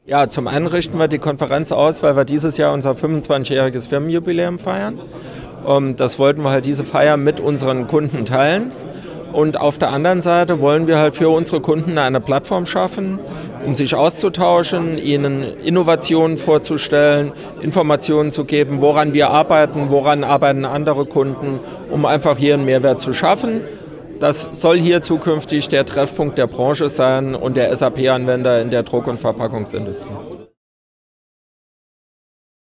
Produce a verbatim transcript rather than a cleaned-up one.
Ja, zum einen richten wir die Konferenz aus, weil wir dieses Jahr unser fünfundzwanzigjähriges Firmenjubiläum feiern. Ähm, Das wollten wir halt diese Feier mit unseren Kunden teilen. Und auf der anderen Seite wollen wir halt für unsere Kunden eine Plattform schaffen, um sich auszutauschen, ihnen Innovationen vorzustellen, Informationen zu geben, woran wir arbeiten, woran arbeiten andere Kunden, um einfach hier einen Mehrwert zu schaffen. Das soll hier zukünftig der Treffpunkt der Branche sein und der S A P-Anwender in der Druck- und Verpackungsindustrie.